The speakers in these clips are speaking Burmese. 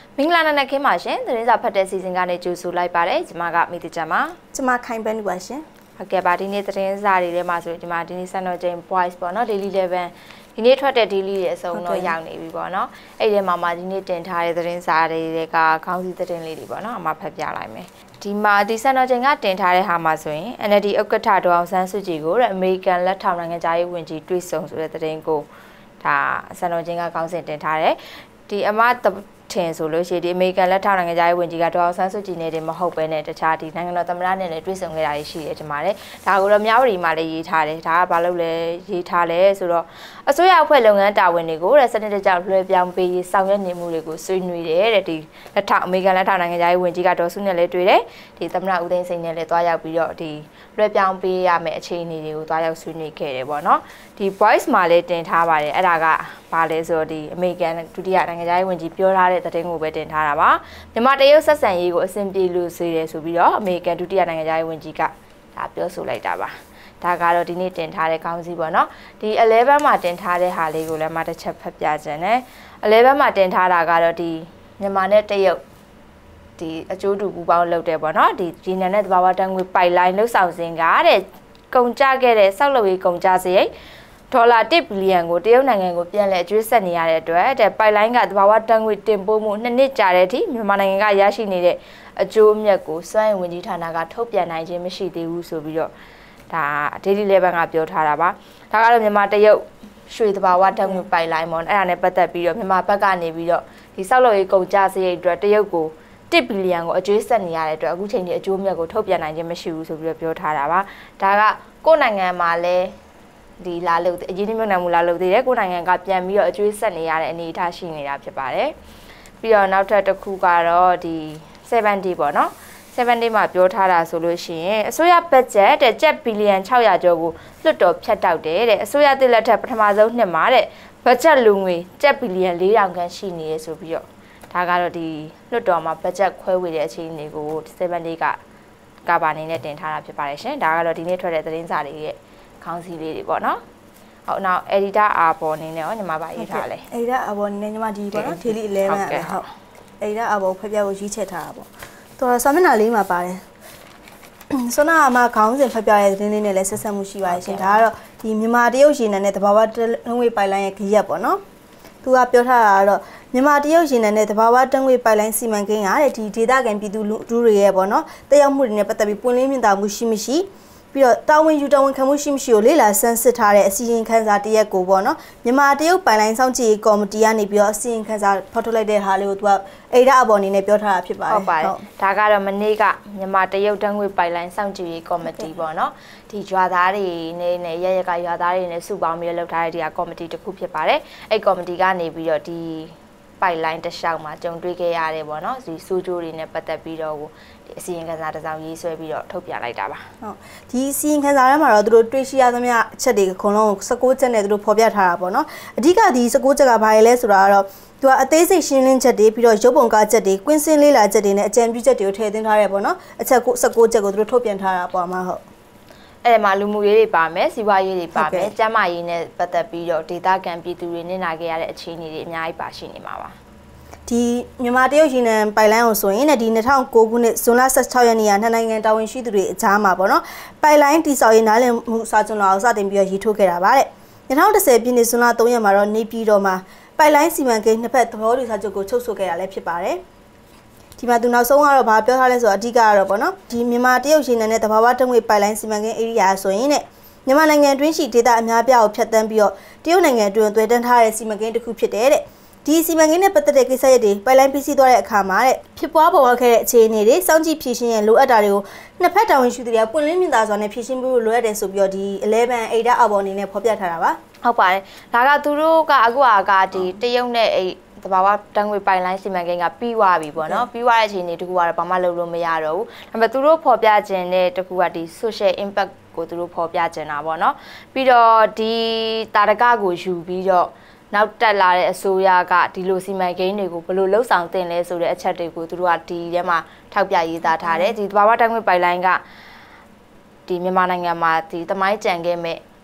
မင်္ဂလာနံနက်ခင်းပါရှင်သတင်းစာဖတ်တဲ့စီစဉ်ကနေကြိုဆိုလိုက်ပါတယ်ကျွန်မကမိတ္တချမ်းပါကျွန်မခိုင်ပန်းပါရှင်ဟုတ်ကဲ့ပါဒီနေ့သတင်းစာတွေထဲမှာဆိုကျွန်မဒီနေ့စံတော်ချိန် voice ပေါ့နော် daily level ဒီနေ့ထွက်တဲ့ daily တွေအစုံတော့ရောက်နေပြီပေါ့နော်အဲ့ဒီမှာဒီနေ့တင်ထားတဲ့သတင်းစာတွေကခေါင်းစည်းသတင်းလေးတွေပေါ့နော်အမဖတ်ပြလိုက်မယ်ဒီမှာဒီစံတော်ချိန်ကတင်ထားတဲ့ဟာမှာဆိုရင် NLD ဥက္ကဋ္ဌဒေါအောင်ဆန်းစုကြည်ကိုအမေရိကန်လက်ထောက်နိုင်ငံသားရေးဝန်ကြီးတွေ့ဆုံဆိုတဲ့သတင်းကိုဒါစံတော်ချိန်ကခေါင်းစဉ်တင်ထားတယ်ဒီအမထင်ဆိုလို့ရှိရင်ဒီအမေရိကန်လက်ထောက်နိုင်ငံသားရေးဝန်ကြီးကဒေါအောင်ဆန်းစုကြည်နဲ့တည်းမဟုတ်ပဲနဲ့တခြားဒီနိုင်ငံတော်သမ္မတနဲ့လည်းတွေ့ဆုံခဲ့တာရှိတယ်ဒီမှာလေဒါကိုတော့မြောက်ရီမှာလည်းရေးထားတယ်ဒါကဘာလို့လဲရေးထားလဲဆိုတော့အစိုးရအဖွဲ့လုပ်ငန်းတာဝန်တွေကိုစနစ်တကျလွှဲပြောင်းပေးရေးဆောင်ရွက်နေမှုတွေကိုဆွေးနွေးတယ်တဲ့ဒီလက်ထောက်အမေရိကန်လက်ထောက်နိုင်ငံသားရေးဝန်ကြီးကဒေါ်စုနဲ့လည်းတွေ့တယ်ဒီသမ္မတဦးသိန်းစိန်နဲ့လည်းတွားရောက်ပြီးတော့ဒီလွှဲပြောင်းပေးရမယ့်အခြေအနေတွေကိုတွားရောက်ဆွေးနွေးခဲ့တယ်ပေါ့နော်ဒီ voice မှာလည်းတင်ထားပါတယ်အဲ့ဒါကဘာလဲဆိုတော့ဒီအမေရိကန်ဒုတိယနိုင်ငံသားရေးဝန်ကြီးပြောထားတဲ့သတင်းကိုပဲတင်ထားတာပါမြန်မာတရုတ်ဆက်ဆံရေးကိုအဆင်ပြေလို့ဆွေးတယ်ဆိုပြီးတော့အမေရိကန်ဒုတိယနိုင်ငံသားရေးဝန်ကြီးကဒါပြောဆိုလိုက်တာပါဒါကတော့ဒီနေ့တင်ထားတဲ့ခေါင်းစည်းပေါ့နော်ဒီ11မှာတင်ထားတဲ့ဟာလေးကိုလည်းမတစ်ချက်ဖတ်ပြခြင်းနဲ့11မှာတင်ထားတာကတော့ဒီမြန်မာနဲ့တရုတ်ဒီအကျိုးတူပူပေါင်းလုပ်တယ်ပေါ့နော်ဒီဒီနံနဲ့သဘာဝတန်ငွေပိုက်လိုင်းလှုပ်ဆောင်စဉ်ကတဲ့ကုန်ကျခဲ့တဲ့စောက်လုပ်ရေးကုန်ကျစရိတ်ဒေါ်လာ1ဘီလီယံကိုတရုတ်နိုင်ငံကိုပြန်လည်အကျွေးဆက်နေရတဲ့အတွက်တဲ့ပိုက်လိုင်းကသဘာဝတန်ငွေတင်ပို့မှု2နှစ်ကြာတဲ့အထိမြန်မာနိုင်ငံကရရှိနေတဲ့အကျိုးအမြတ်ကိုစွမ်းအင်ဝန်ကြီးဌာနကထုတ်ပြန်နိုင်ခြင်းမရှိသေးဘူးဆိုပြီးတော့ဒါ daily level ကပြောထားတာပါဒါကတော့မြန်မာတရုတ်ရွှေသဘာဝတန်ငွေပိုက်လိုင်းပေါ့အဲ့ဒါနဲ့ပတ်သက်ပြီးတော့မြန်မာဘက်ကနေပြီးတော့ဒီစောက်လုပ်ရေးကုန်ကျစရိတ်အတွက်တရုတ်ကို1ဘီလီယံကိုအကျွေးဆက်နေရတဲ့အတွက်အခုချိန်ထိအကျိုးမြတ်ကိုထုတ်ပြန်နိုင်ခြင်းမရှိဘူးဆိုပြီးတော့ပြောထားတာပါဒါကကိုယ့်နိုင်ငံမှာလည်းဒီလာလို့အရေးကြီးမြုပ်နှံမှုလာလို့သေးတယ်ကိုယ့်နိုင်ငံကပြန်ပြီးတော့အကျွေးဆက်နေရတဲ့အနေအထားရှိနေတာဖြစ်ပါတယ်ပြီးတော့နောက်ထပ်တစ်ခုကတော့ဒီ70ပေါ့နော်70မှာပြောထားတာဆိုလို့ရှိရင်အစိုးရဘတ်ဂျက်တဲ့ကျပ်ဘီလီယံ600ကျော်ကိုလွှတ်တော်ဖြတ်တောက်တယ်တဲ့အစိုးရတစ်လက်ထက်ပထမဆုံးနှစ်မှာတဲ့ဘတ်ဂျက်လူငွေကျပ်ဘီလီယံ400ခန့်ရှိနေရဆိုပြီးတော့ဒါကတော့ဒီလွှတ်တော်မှာဘတ်ဂျက်ခွဲဝေတဲ့အခြေအနေကို70ကဘာအနေနဲ့တင်ထားတာဖြစ်ပါတယ်ရှင်ဒါကတော့ဒီနေ့ထွက်တဲ့သတင်းစာတွေရဲ့ခေါင်းစည်းလေးတွေပေါ့နော်ဟုတ်နောက် editor အာဘော်အနေနဲ့ရောညီမပါရေးထားလဲ editor အာဘော်အနေနဲ့ညီမဒီပေါ့နော် daily 11ဟုတ် editor အာဘော်ဖျက်ပြဖို့ရေးချက်ထားတာပေါ့တော်စာမျက်နှာလေးမှာပါတယ်ဆွမ်းနာမှာခေါင်းစဉ်ဖျက်ပြတဲ့သတင်းလေးနဲ့လည်းဆက်ဆက်မှုရှိပါတယ်ရှင်ဒါကတော့ဒီမြန်မာတရုတ်ရေနံနဲ့သဘာဝတန်ငွေပိုက်လိုင်းရဲ့ခရက်ပေါ့နော်သူကပြောထားတာကတော့မြန်မာတရုတ်ရေနံနဲ့သဘာဝတန်ငွေပိုက်လိုင်းစီမံကိန်းကတဲ့ဒီဒေသခံပြည်သူလူထုတွေရဲ့ပေါ့နော်တက်ရောက်မှုတွေနဲ့ပတ်သက်ပြီးပွင့်လင်းမြင်သာမှုရှိမရှိပြီးတော့တာဝန်ယူတာဝန်ခံမှုရှိမရှိကိုလေ့လာဆန်းစစ်ထားတဲ့အစီရင်ခံစာတရက်ကိုပေါ့နော်မြန်မာတရုတ်ပိုင်လိုင်းစောင့်ကြည့်ရေးကော်မတီကနေပြီးတော့အစီရင်ခံစာဖော်ထုတ်လိုက်တဲ့ဟာလေးကိုသူကအိဒါအပေါ်အနေနဲ့ပြောထားတာဖြစ်ပါတယ်ဟုတ်ပါတယ်ဒါကတော့မနေ့ကမြန်မာတရုတ်တန်းငွေပိုင်လိုင်းစောင့်ကြည့်ရေးကော်မတီပေါ့နော်ဒီရွာသားတွေနဲ့ရကရွာသားတွေနဲ့စုပေါင်းပြီးလုပ်ထားတဲ့ဒီကကော်မတီတစ်ခုဖြစ်ပါတယ်အဲ့ကော်မတီကနေပြီးတော့ဒီပိုက်လိုင်းတစ်လျှောက်မှာကြုံတွေ့ခဲ့ရတယ်ပေါ့နော်ဒီစူးကြိုးတွေနဲ့ပတ်သက်ပြီးတော့ဒီအစီရင်ခံစာတစ်စောင်ရေးဆွဲပြီးတော့ထုတ်ပြန်လိုက်တာပါဟုတ်ဒီအစီရင်ခံစာထဲမှာတော့သူတို့တွေ့ရှိရသမျှအချက်တွေအကုန်လုံး16ချက်နဲ့သူတို့ဖော်ပြထားတာပေါ့နော်အဓိကဒီ16ချက်ကဘာလဲဆိုတာကတော့သူကအသေးစိတ်ရှင်းလင်းချက်တွေပြီးတော့ရုပ်ပုံကားချက်တွေကွင်းစင်းလေးလာချက်တွေနဲ့အကြံပြုချက်တွေကိုထည့်သွင်းထားရဲပေါ့နော်အချက်16ချက်ကိုသူတို့ထုတ်ပြန်ထားတာပေါ့မှာဟုတ်အဲ့မှာလူမှုရေးတွေပါမယ်စီးပွားရေးတွေပါမယ်ကျန်းမာရေးနဲ့ပတ်သက်ပြီးတော့ဒေသခံပြည်သူတွေနစ်နာခဲ့ရတဲ့အခြေအနေတွေအများကြီးပါရှိနေမှာပါဒီမြန်မာတရုတ်ရေနံပိုက်လိုင်းကိုဆိုရင်ဒီ2009ခုနှစ်ဇွန်လ16ရက်နေ့ကနှစ်နိုင်ငံတာဝန်ရှိသူတွေအကြားမှာပေါ့နော်ပိုက်လိုင်းတိစောက်ရေးနားလည်မှုစာချုပ်တော်စတင်ပြီးရေးထိုးခဲ့တာပါတဲ့2010ပြည့်နှစ်ဇွန်လ3ရက်မှာတော့နေပြည်တော်မှာပိုက်လိုင်းစီမံကိန်းနှစ်ဖက်သဘောတူစာချုပ်ကိုချုပ်ဆိုခဲ့တာလည်းဖြစ်ပါတယ်ဒီမှာသူနောက်ဆုံးကတော့ဘာပြောထားလဲဆိုတော့အဓိကကတော့ပေါ့နော်ဒီမြန်မာတရုတ်ရေနံနဲ့သဘာဝတံငွေပိုက်လိုင်းစီမံကိန်း area ဆိုရင်တဲ့မြန်မာနိုင်ငံအတွင်းရှိဒေသအများပြားကိုဖျက်ဆီးပြီးတော့တရုတ်နိုင်ငံအတွင်းသွယ်တန်းထားတဲ့စီမံကိန်းတစ်ခုဖြစ်တယ်တဲ့ဒီစီမံကိန်းနဲ့ပတ်သက်တဲ့ကိစ္စရပ်တွေပိုက်လိုင်းပြီးစီးသွားတဲ့အခါမှာတဲ့ဖြစ်ပွားပေါ်ပေါက်ခဲ့တဲ့အခြေအနေတွေစောင့်ကြည့်ဖြည့်ရှင်းရလိုအပ်တာတွေကိုနှစ်ဖက်တာဝန်ရှိသူတွေကပွင့်လင်းမြင်သာစွာနဲ့ဖြည့်ရှင်းဖို့လိုအပ်တယ်ဆိုပြီးတော့ဒီ11 ADA အပေါ်အနေနဲ့ဖော်ပြထားတာပါဟုတ်ပါတယ်ဒါကသူတို့ကအခုကဒီတရုတ်နဲ့သဘာဝတန်ငွေပိုင်လိုင်းစီမံကိန်းကပြီးသွားပြီပေါ့နော်ပြီးသွားတဲ့အခြေအနေတကူကတော့ဘာမှလုပ်လို့မရတော့ဘူးဒါပေမဲ့သူတို့ဖော်ပြခြင်းတဲ့တကူကဒီ social impact ကိုသူတို့ဖော်ပြခြင်းတာပေါ့နော်ပြီးတော့ဒီတာရကကိုယူပြီးတော့နောက်တက်လာတဲ့အစိုးရကဒီလိုစီမံကိန်းတွေကိုဘယ်လိုလှုပ်ဆောင်တင်လဲဆိုတဲ့အချက်တွေကိုသူတို့ကဒီထဲမှာထောက်ပြရေးသားထားတယ်ဒီသဘာဝတန်ငွေပိုင်လိုင်းကဒီမြန်မာနိုင်ငံမှာဒီသမိုင်းကြံခဲ့မဲ့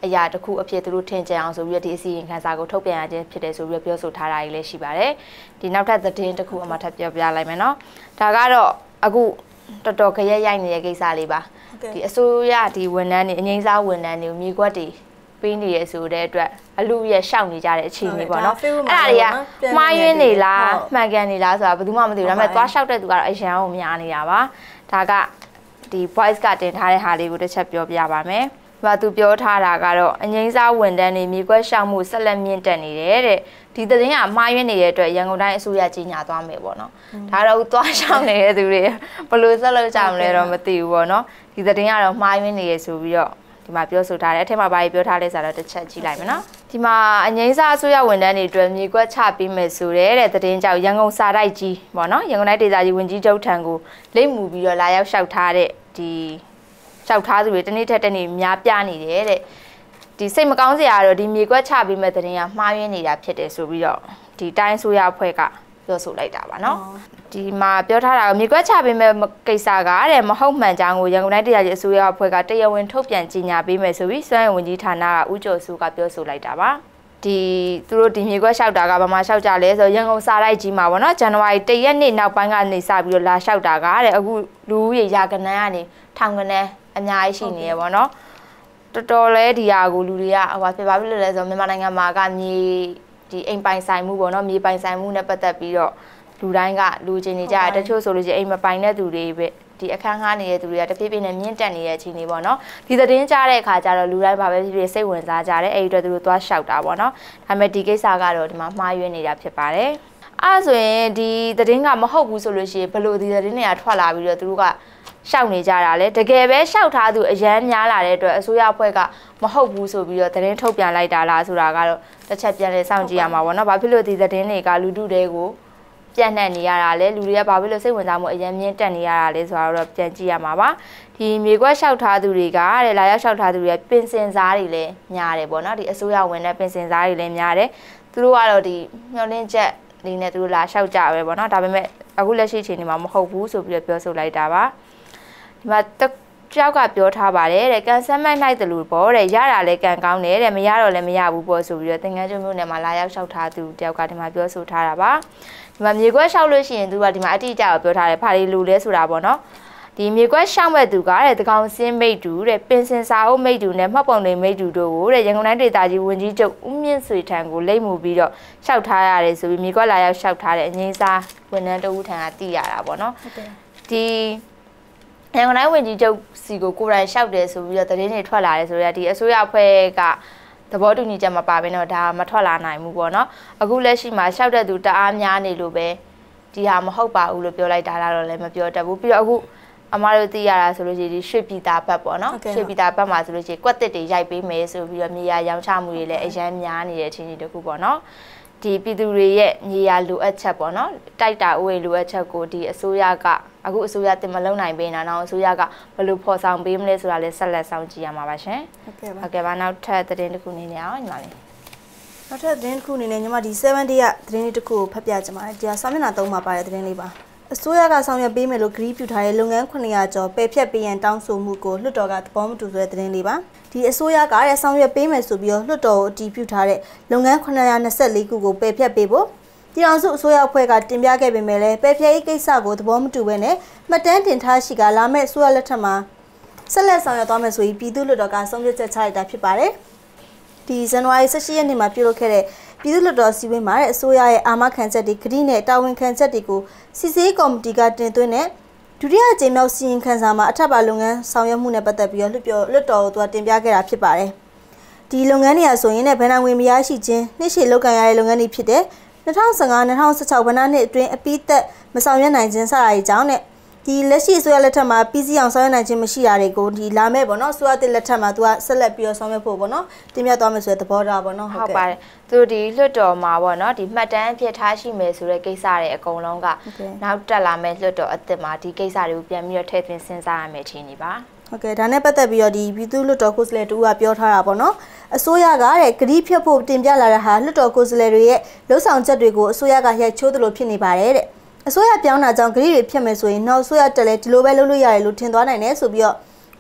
အရာတစ်ခုအဖြစ်သူတို့ထင်ကြအောင်ဆိုပြီးတော့ဒီအစီရင်ခံစာကိုထုတ်ပြန်ရခြင်းဖြစ်တယ်ဆိုပြီးပြောဆိုထားတာကြီးလည်းရှိပါတယ်ဒီနောက်ထပ်သတင်းတစ်ခုအမှထပ်ပြောပြလိုက်မယ်နော်ဒါကတော့အခုတော်တော်ခရက်ရိုက်နေတဲ့ကိစ္စလေးပါဒီအစိုးရဒီဝန်ထမ်းတွေအငိမ့်စားဝန်ထမ်းတွေမြေကွက်တွေပေးနေရဆိုတဲ့အတွက်အလူရရှောက်နေကြတဲ့အခြေအနေပေါ့နော်အဲ့ဒါတွေကမှားယွင်းနေလားမှန်ကန်နေလားဆိုတာဘယ်သူမှမသိဘူးဒါပေမဲ့သွားလျှောက်တဲ့သူကတော့အရန်ကိုများနေတာပါဒါကဒီ voice ကတင်ထားတဲ့ဟာလေးကိုတစ်ချက်ပြောပြပါမယ်သူပြောထားတာကတော့အငိမ့်စားဝန်ထမ်းတွေမြေကွက်ရှောက်မှုဆက်လက်မြင့်တက်နေတယ်တဲ့ဒီသတင်းကမှားယွင်းနေတဲ့အတွက်ရန်ကုန်တိုင်းအစိုးရကြီးညာသွားမယ်ပေါ့နော်ဒါတော့သွားရှောက်နေတဲ့သူတွေဘယ်လိုဆက်လုပ်ကြမလဲတော့မသိဘူးပေါ့နော်ဒီသတင်းကတော့မှားယွင်းနေရဆိုပြီးတော့ဒီမှာပြောဆိုထားတယ်အထက်မှာဘာကြီးပြောထားလဲဆိုတော့တစ်ချက်ကြည့်လိုက်မယ်နော်ဒီမှာအငိမ့်စားအစိုးရဝန်ထမ်းတွေအတွက်မြေကွက်ချပေးမယ်ဆိုတဲ့သတင်းကြောင့်ရန်ကုန်စာတိုက်ကြီးပေါ့နော်ရန်ကုန်တိုင်းဒေသကြီးဝန်ကြီးချုပ်ထံကိုလိမ့်မှုပြီးတော့လာရောက်လျှောက်ထားတဲ့ဒီလျှောက်ထားသူတွေတနေ့ထက်တနေ့များပြနေတယ်တဲ့ဒီစိတ်မကောင်းစရာတော့ဒီမြေကွက်ချပေးမဲ့သတင်းကမှားယွင်းနေတာဖြစ်တယ်ဆိုပြီးတော့ဒီတိုင်းဆိုရအဖွဲ့ကပြောဆိုလိုက်တာပါเนาะဒီမှာပြောထားတာကမြေကွက်ချပေးမဲ့ကိစ္စကတဲ့မဟုတ်မှန်ကြောင်းကိုရန်ကုန်တိုင်းတရားကြီးအစိုးရအဖွဲ့ကတရားဝင်ထုတ်ပြန်ကြေညာပေးမယ်ဆိုပြီးစွမ်းရည်ဝန်ကြီးဌာနကဦးကျော်စုကပြောဆိုလိုက်တာပါဒီသူတို့ဒီမြေကွက်လျှောက်တာကဘာမှလျှောက်ကြလဲဆိုရန်ကုန်စာတိုက်ကြီးမှာပေါ့နော်ဇန်နဝါရီ1ရက်နေ့နောက်ပိုင်းကနေစပြီးတော့လာလျှောက်တာကတဲ့အခုလူဦးရေရာကနန်းကနေထောင်ကနန်းအများကြီးရှိနေရပေါ့နော်တော်တော်လဲဒီဟာကိုလူတွေကဟိုဖြစ်ပါပြီလို့လဲဆိုမြန်မာနိုင်ငံမှာကမြေဒီအိမ်ပိုင်ဆိုင်မှုပေါ့နော်မြေပိုင်ဆိုင်မှုနဲ့ပတ်သက်ပြီးတော့လူတိုင်းကလူချင်းနေကြတချို့ဆိုလို့ရှိရင်အိမ်မပိုင်တဲ့သူတွေပဲဒီအခန်းငှားနေတဲ့သူတွေကတဖြည်းဖြည်းနဲ့မြင့်တက်နေတဲ့အချိန်လေးပေါ့နော်ဒီသတင်းကြားတဲ့အခါကျတော့လူတိုင်းဘာပဲဖြစ်ဖြစ်စိတ်ဝင်စားကြတယ်အဲ့ဒီအတွက်သူတို့သွားလျှောက်တာပေါ့နော်ဒါပေမဲ့ဒီကိစ္စကတော့ဒီမှာမှားယွင်းနေတာဖြစ်ပါတယ်အဲ့ဆိုရင်ဒီသတင်းကမဟုတ်ဘူးဆိုလို့ရှိရင်ဘလို့ဒီသတင်းတွေကထွက်လာပြီးတော့သူတို့ကရှောက်နေကြတာလေတကယ်ပဲရှောက်ထားသူအရန်များလာတဲ့အတွက်အစိုးရအဖွဲ့ကမဟုတ်ဘူးဆိုပြီးတော့သတင်းထုတ်ပြန်လိုက်တာလားဆိုတာကတော့တစ်ချက်ပြန်လဲစောင့်ကြည့်ရမှာပေါ့နော်ဘာဖြစ်လို့ဒီသတင်းတွေကလူထုတွေကိုပြန့်နှံ့နေရတာလဲလူတွေကဘာဖြစ်လို့စိတ်ဝင်စားမှုအရင်မြင့်တက်နေရတာလဲဆိုတာတော့ပြန်ကြည့်ရမှာပါဒီမြေကွက်လျှောက်ထားသူတွေကတဲ့လာရောက်လျှောက်ထားသူတွေပင်စင်စားတွေလည်းများတယ်ပေါ့နော်ဒီအစိုးရဝင်တဲ့ပင်စင်စားတွေလည်းများတယ်သူတို့ကတော့ဒီမျှော်လင့်ချက်လေးနဲ့သူတို့လာလျှောက်ကြပဲပေါ့နော်ဒါပေမဲ့အခုလက်ရှိအချိန်ဒီမှာမဟုတ်ဘူးဆိုပြီးတော့ပြောဆိုလိုက်တာပါဒီမှာကြောက်ကပြောထားပါတယ်တဲ့ကန်ဆယ်မက်နိုင်တယ်လို့ပေါ့တဲ့ရတာလဲကန်ကောင်းတယ်တဲ့မရတော့လည်းမရဘူးပေါ့ဆိုပြီးတော့သင်္ကန်းကျွန်းမြို့နယ်မှာလာရောက်လျှောက်ထားသူတယောက်ကဒီမှာပြောဆိုထားတာပါဒီမှာမြေကွက်လျှောက်လို့ရှိရင်သူကဒီမှာအတိအကျကိုပြောထားတယ်ဘာတွေလူလဲဆိုတာပေါ့နော်ဒီမြေကွက်လျှောက်မဲ့သူကတဲ့တကောင်စင်းမိတ်တူတဲ့ပင်စင်စာအုပ်မိတ်တူနဲ့မှတ်ပုံတွေမိတ်တူတို့ကိုတဲ့ရန်ကုန်တိုင်းဒေသကြီးဝန်ကြီးချုပ်ဦးမြင့်ဆွေထံကိုလိမ့်မှုပြီးတော့လျှောက်ထားရတယ်ဆိုပြီးမြေကွက်လာရောက်လျှောက်ထားတဲ့အငိမ့်စားဝန်ထမ်းတဦးထံကသိရတာပေါ့နော်ဒီရန်ကုန်တိုင်းဝန်ကြီးချုပ်စီကိုကိုယ်တိုင်လျှောက်တယ်ဆိုပြီးတော့သတင်းတွေထွက်လာတယ်ဆိုတော့ဒီအစိုးရအဖွဲ့ကသဘောတူညီချက်မပါဘဲတော့ဒါမထွက်လာနိုင်ဘူးပေါ့နော်အခုလက်ရှိမှာလျှောက်တဲ့သူတအားများနေလို့ပဲဒီဟာမဟုတ်ပါဘူးလို့ပြောလိုက်တာတော့လည်းမပြောတတ်ဘူးပြီးတော့အခုအမားတို့သိရတာဆိုလို့ရှိရင်ဒီရွှေပြည်သားဘက်ပေါ့နော်ရွှေပြည်သားဘက်မှာဆိုလို့ရှိရင်ကွက်တစ်တွေရိုက်ပေးမယ်ဆိုပြီးတော့မြေယာရောင်းချမှုတွေလည်းအရန်များနေတဲ့အချိန်ကြီးတခုပေါ့နော်ဒီပြည်သူတွေရဲ့မြေယာလိုအပ်ချက်ပေါ့နော်တိုက်တာဥယျာဉ်လိုအပ်ချက်ကိုဒီအစိုးရကအခုအစိုးရတင်မလုံနိုင်ပေးနေတာတော့အစိုးရကဘယ်လိုဖော်ဆောင်ပေးမလဲဆိုတာလည်းဆက်လက်ဆောင်ကြည့်ရမှာပါရှင်ဟုတ်ကဲ့ပါနောက်ထပ်သတင်းတစ်ခုနေနေအောင်ညီမလေးနောက်ထပ်သတင်းတစ်ခုနေနေညီမဒီ7 day ကသတင်းတစ်ခုကိုဖတ်ပြချင်ပါတယ်ဒီဟာစာမျက်နှာ3မှာပါတဲ့သတင်းလေးပါအစိုးရကဆောင်ရွက်ပေးမယ်လို့ဂရီးပြူထားတဲ့လုပ်ငန်း900ကျော်ပယ်ဖျက်ပေးရန်တောင်းဆိုမှုကိုလွှတ်တော်ကသဘောမတူဆိုတဲ့သတင်းလေးပါဒီအစိုးရကတဲ့ဆောင်ရွက်ပေးမယ်ဆိုပြီးတော့လွှတ်တော်ကိုအတည်ပြုထားတဲ့လုပ်ငန်း924ခုကိုပယ်ဖျက်ပေးဖို့ပြည်ထောင်စုအစိုးရအဖွဲ့ကတင်ပြခဲ့ပေမဲ့လည်းပယ်ဖျက်ရေးကိစ္စကိုသဘောမတူဘဲနဲ့မှတ်တမ်းတင်ထားရှိကလာမဲ့အစိုးရလက်ထက်မှာဆက်လက်ဆောင်ရွက်သွားမယ်ဆိုပြီးပြည်သူ့လွှတ်တော်ကဆုံးဖြတ်ချက်ချလိုက်တာဖြစ်ပါတယ်ဒီဇန်နဝါရီ18ရက်နေ့မှာပြုလုပ်ခဲ့တဲ့ပြည်သူ့လွှတ်တော်စည်းဝေးမှာတဲ့အစိုးရရဲ့အာမခံချက်တွေဂရီးနဲ့တာဝန်ခံချက်တွေကိုစစ်ဆေးကော်မတီကတင်သွင်းတဲ့ဒုတိယအကြိမ်မြောက်စီရင်ခံစာမှာအထက်ပါလုပ်ငန်းဆောင်ရွက်မှုနဲ့ပတ်သက်ပြီးတော့လွှတ်တော်ကိုတင်ပြခဲ့တာဖြစ်ပါတယ်ဒီလုပ်ငန်းတွေအဆိုရင်လည်းဗန်နာဝင်မရရှိခြင်းနှစ်ရှည်လုပ်ကိုင်ရတဲ့လုပ်ငန်းတွေဖြစ်တဲ့2015-2016ဘဏ္ဍာနှစ်အတွင်းအပိသက်မဆောင်ရွက်နိုင်ခြင်းစတာတွေကြောင့်နဲ့ဒီလက်ရှိအစိုးရလက်ထက်မှာပြည်စည်းအောင်ဆောင်ရွက်နိုင်ခြင်းမရှိတာတွေကိုဒီလာမဲ့ပေါ့နော်အစိုးရတစ်လက်ထက်မှာသူကဆက်လက်ပြီးတော့ဆောင်ရွက်ဖို့ပေါ့နော်တင်ပြသွားမယ်ဆိုတဲ့သဘောထားပေါ့နော်ဟုတ်ပါတယ်သူတို့ဒီလွှတ်တော်မှာပေါ့နော်ဒီမှတ်တမ်းအဖြစ်ထားရှိမယ်ဆိုတဲ့ကိစ္စတွေအကုန်လုံးကနောက်တက်လာမဲ့လွှတ်တော်အသစ်မှာဒီကိစ္စတွေကိုပြန်ပြီးတော့ထည့်သွင်းစဉ်းစားရမယ်ထင်နေပါဟုတ်ကဲ့ဒါနဲ့ပတ်သက်ပြီးတော့ဒီပြည်သူ့လွှတ်တော်ကိုယ်စားလှယ်တူကပြောထားတာပေါ့နော်အစိုးရကတဲ့ဂရီးဖြတ်ဖို့တင်ပြလာတဲ့ဟာလွှတ်တော်ကိုယ်စားလှယ်တွေရဲ့လှုပ်ဆောင်ချက်တွေကိုအစိုးရကရိုက်ချိုးသလိုဖြစ်နေပါတယ်တဲ့အစိုးရပြောင်းတာကြောင့်ဂရီးတွေဖြတ်မယ်ဆိုရင်နောက်အစိုးရတက်လဲဒီလိုပဲလုပ်လို့ရတယ်လို့ထင်သွားနိုင်တယ်ဆိုပြီးတော့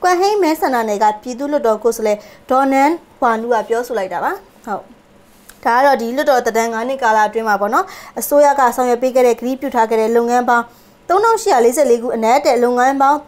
ကွမ်ဟိန်းမဲဆန္ဒနယ်ကပြည်သူ့လွှတ်တော်ကိုယ်စားလှယ်ဒေါ်နန်ဟွာနူကပြောဆိုလိုက်တာပါဟုတ်ဒါကတော့ဒီလွှတ်တော်တန်း9နှစ်ကာလအတွင်းမှာပေါ့နော်အစိုးရကဆောင်ရွက်ပေးခဲ့တဲ့ဂရုပြုထားခဲ့တဲ့လုပ်ငန်းပေါင်း3844ခုအနက်တဲ့လုပ်ငန်းပေါင်း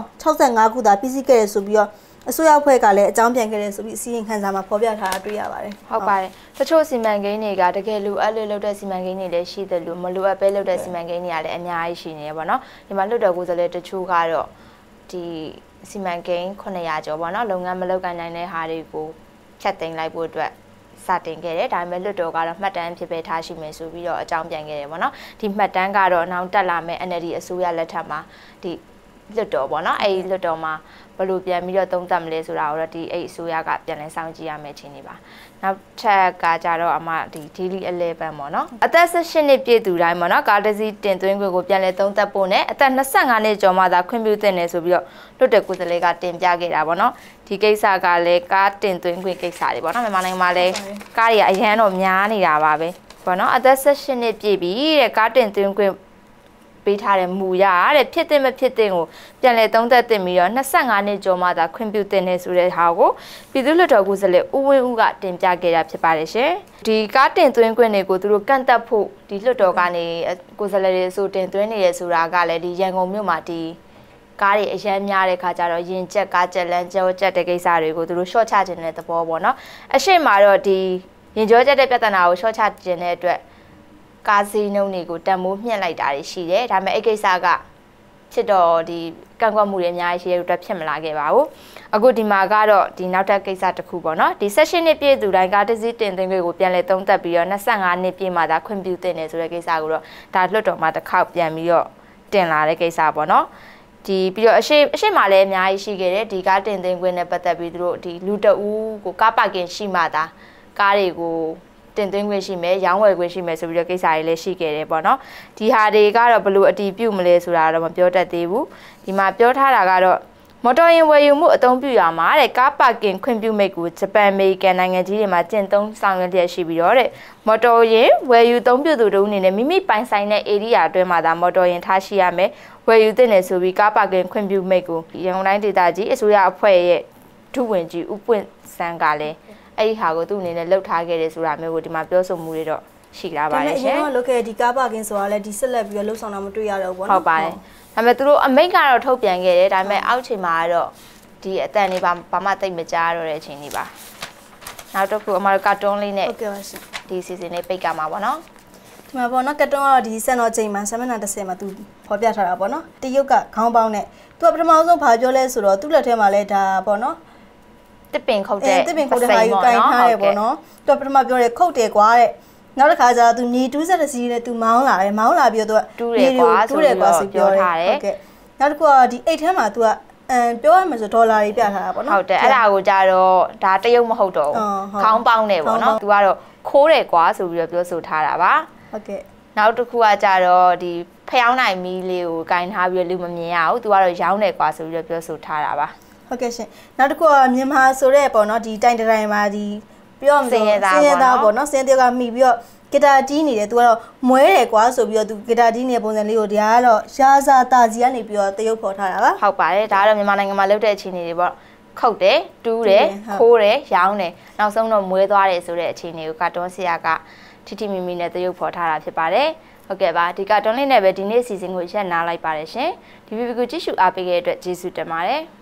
3065ခုသာပြီးစီးခဲ့ရဆိုပြီးတော့အစိုးရအဖွဲ့ကလည်းအကြောင်းပြန်ခဲ့တယ်ဆိုပြီးအစည်းအဝေးခန်းစာမှာဖော်ပြထားတာတွေ့ရပါတယ်ဟုတ်ပါတယ်တချို့စီမံကိန်းတွေကတကယ်လိုအပ်လို့လုပ်တဲ့စီမံကိန်းတွေလည်းရှိတယ်လို့မလိုအပ်ပဲလုပ်တဲ့စီမံကိန်းတွေကလည်းအများကြီးရှိနေတယ်ပေါ့နော်ဒီမှာလွှတ်တော်ကိုယ်စားလှယ်တချို့ကတော့ဒီစီမံကိန်း900ကျော်ပေါ့နော်လုပ်ငန်းမလုပ်ကိုင်နိုင်တဲ့ဟာတွေကိုဖြတ်သိမ်းလိုက်ဖို့အတွက်စတင်ခဲ့တယ်ဒါပေမဲ့လွှတ်တော်ကတော့မှတ်တမ်းဖြစ်ပဲထားရှိမယ်ဆိုပြီးတော့အကြောင်းပြန်ခဲ့တယ်ပေါ့နော်ဒီမှတ်တမ်းကတော့နောက်တက်လာမယ့် NLD အစိုးရလက်ထက်မှာဒီလွှတ်တော်ပေါ့နော်အဲ့ဒီလွှတ်တော်မှာဘယ်လိုပြန်ပြီးတော့သုံးသပ်မလဲဆိုတာကိုတော့ဒီအဲ့အစိုးရကပြန်လည်စောင့်ကြည့်ရမယ်ထင်နေပါနောက်ထပ်ကကြတော့အမဒီ daily 11ပေါ့နော်အသက်18နှစ်ပြည့်သူတိုင်းပေါ့နော်ကားတစ်စီးတင်သွင်းခွင့်ကိုပြန်လည်သုံးသပ်ဖို့နဲ့အသက်25နှစ်ကျော်မှသာခွင့်ပြုသင့်တယ်ဆိုပြီးတော့လွှတ်တော်ကိုယ်စားလှယ်ကတင်ပြခဲ့တာပေါ့နော်ဒီကိစ္စကလည်းကားတင်သွင်းခွင့်ကိစ္စတွေပေါ့နော်မြန်မာနိုင်ငံမှာလည်းကားတွေကအရန်တော့များနေတာပါပဲပေါ့နော်အသက်18နှစ်ပြည့်ပြီတဲ့ကားတင်သွင်းခွင့်ပေးထားတဲ့မူရတဲ့ဖြစ်တဲ့မဖြစ်တဲ့ကိုပြန်လည်သုံးသပ်တင်ပြီးတော့25နှစ်ကျော်မှသာခွင့်ပြုတင်နေဆိုတဲ့ဟာကိုပြည်သူ့လွှတ်တော်ကိုယ်စားလှယ်ဦးဝင်းဦးကတင်ပြခဲ့တာဖြစ်ပါတယ်ရှင်ဒီကားတင်သွင်းခွင့်တွေကိုသူတို့ကန့်သက်ဖို့ဒီလွှတ်တော်ကနေကိုယ်စားလှယ်တွေအစိုးတင်သွင်းနေရဆိုတာကလည်းဒီရန်ကုန်မြို့မှာဒီကားတွေအရန်များတဲ့ခါကျတော့ရင်ကျက်ကားကျက်လမ်းကျောကျက်တဲ့ကိစ္စတွေကိုသူတို့ရှော့ချခြင်းတဲ့သဘောပေါ့နော်အရှိမတော့ဒီရင်ကျောကျက်တဲ့ပြဿနာကိုရှော့ချခြင်းတဲ့အတွက်ကားစီးနှုန်းတွေကိုတန်မိုးမြှင့်လိုက်တာတွေရှိတယ်ဒါပေမဲ့အဲ့ကိစ္စကဖြစ်တော့ဒီကန့်ကွက်မှုတွေအများကြီးရှိရတဲ့အတွက်ဖြစ်မလာခဲ့ပါဘူးအခုဒီမှာကတော့ဒီနောက်ထပ်ကိစ္စတစ်ခုပေါ့နော်ဒီ16နှစ်ပြည့်သူတိုင်းကားတစ်စီးတင်သွင်းခွင့်ကိုပြန်လည်သုံးသပ်ပြီးတော့25နှစ်ပြည့်မှသာခွင့်ပြုသင့်တယ်ဆိုတဲ့ကိစ္စကိုတော့ဒါလွှတ်တော်မှာတစ်ခေါက်ပြန်ပြီးတော့တင်လာတဲ့ကိစ္စပေါ့နော်ဒီပြီးတော့အရှိမလည်းအများကြီးရှိခဲ့တယ်ဒီကားတင်သွင်းခွင့်နဲ့ပတ်သက်ပြီးသူတို့ဒီလူတအူးကိုကားပါကင်ရှိမှသာကားတွေကိုတင်သွင်းခွင့်ရှိမယ်ရောင်းဝယ်ခွင့်ရှိမယ်ဆိုပြီးတော့ကိစ္စတွေလည်းရှိခဲ့တယ်ပေါ့နော်ဒီဟာတွေကတော့ဘယ်လိုအတည်ပြုမလဲဆိုတာတော့မပြောတတ်သေးဘူးဒီမှာပြောထားတာကတော့မော်တော်ယာဉ်ဝယ်ယူမှုအသုံးပြုရမှာတဲ့ကားပါကင်ခွင့်ပြုမိတ်ကိုဂျပန်အမေရိကန်နိုင်ငံကြီးတွေမှာကျင့်သုံးဆောင်ရွက်လျက်ရှိပြီးတော့တဲ့မော်တော်ယာဉ်ဝယ်ယူသုံးပြုသူတို့အနေနဲ့မိမိပိုင်ဆိုင်တဲ့ area အတွင်းမှာသာမော်တော်ယာဉ်ထားရှိရမယ်ဝယ်ယူသင့်တယ်ဆိုပြီးကားပါကင်ခွင့်ပြုမိတ်ကိုရန်ကုန်တိုင်းဒေသကြီးအစိုးရအဖွဲ့ရဲ့ဒုဝန်ကြီးဦးပွင့်စန်းကလည်းအဲ့ဒီဟာကိုသူ့အနေနဲ့လှုပ်ထားခဲ့တယ်ဆိုတာမျိုးကိုဒီမှာပြောဆိုမှုတွေတော့ရှိလာပါတယ်ရှင်။ဒါပေမဲ့အရင်ကလုပ်ခဲ့ဒီကားပါကင်ဆိုတာလည်းဒီဆက်လက်ပြီးတော့လှုပ်ဆောင်တာမတွေ့ရတော့ဘူးပေါ့နော်။ဟုတ်ပါတယ်။ဒါပေမဲ့သူတို့အမိန့်ကတော့ထုတ်ပြန်ခဲ့တယ်ဒါပေမဲ့အောက်ချိန်မှာကတော့ဒီအတန်တွေဘာမှသိမကြားတော့တဲ့အချိန်တွေပါ။နောက်တစ်ခုအမတို့ကာတွန်းလေးနဲ့ဟုတ်ကဲ့ပါရှင်။ဒီစီစဉ်လေးပိတ်ကမှာပေါ့နော်။ဒီမှာပေါ့နော်ကတွန်းကတော့ဒီစံတော်ချိန်မှာ7မိနစ်30မှာသူဖော်ပြထားတာပေါ့နော်။တရုတ်ကခေါင်းပေါင်းနဲ့သူကပထမဆုံးဘာပြောလဲဆိုတော့သူ့လက်ထဲမှာလဲဒါပေါ့နော်တစ်ပင်ခုတ်တဲ့တစ်ပင်ခုတ်တဲ့ဟာယူကင်ထားတယ်ပေါ့နော်သူပထမပြောတယ်ခုတ်တယ်ကွာတဲ့နောက်တစ်ခါကျတော့သူညီတူးဆက်တဲ့စီးနဲ့သူမောင်းလာတယ်မောင်းလာပြီးတော့သူကတူးတယ်ကွာဆိုပြောထားတယ်ဟုတ်ကဲ့နောက်တစ်ခုကဒီအိတ်ထဲမှာသူကပြောရမယ်ဆိုဒေါ်လာတွေပြထားတာပေါ့နော်ဟုတ်တယ်အဲ့ဒါကိုကြတော့ဒါတရုတ်မဟုတ်တော့ဘူးခေါင်းပေါင်းတယ်ပေါ့နော်သူကတော့ခိုးတယ်ကွာဆိုပြီးတော့ပြောဆိုထားတာပါဟုတ်ကဲ့နောက်တစ်ခုကကြတော့ဒီဖျောင်းနိုင်မီးလေးကိုကင်ထားပြီးလူမမြင်ရဘူးသူကတော့ရောင်းတယ်ကွာဆိုပြီးတော့ပြောဆိုထားတာပါဟုတ်ကဲ့ရှင်နောက်တစ်ခုကမြန်မာဆိုတဲ့ပေါ့နော်ဒီတိုင်တိုင်းမှာဒီပြောရမလို့စင်ရသားပေါ့နော်စင်တယောက်ကမိပြီးတော့ဂီတာတီးနေတယ်သူကတော့မွဲတယ်ကွာဆိုပြီးတော့သူဂီတာတီးနေတဲ့ပုံစံလေးကိုဒါကတော့ရာဇာတာစီကနေပြီးတော့တရုပ်ဖော်ထားတာပါဟုတ်ပါတယ်ဒါကတော့မြန်မာနိုင်ငံမှာလုပ်တဲ့အခြေအနေတွေပေါ့ခုတ်တယ်တူးတယ်ခိုးတယ်ရောင်းတယ်နောက်ဆုံးတော့မွဲသွားတယ်ဆိုတဲ့အခြေအနေကိုကာတွန်းဆရာကထိထိမိမိနဲ့တရုပ်ဖော်ထားတာဖြစ်ပါတယ်ဟုတ်ကဲ့ပါဒီကာတွန်းလေးနဲ့ပဲဒီနေ့စီစဉ်ကိုရက်နာလိုက်ပါတယ်ရှင်ဒီဗီဒီယိုကိုကြည့်ရှုအားပေးခဲ့တဲ့အတွက်ကျေးဇူးတင်ပါတယ်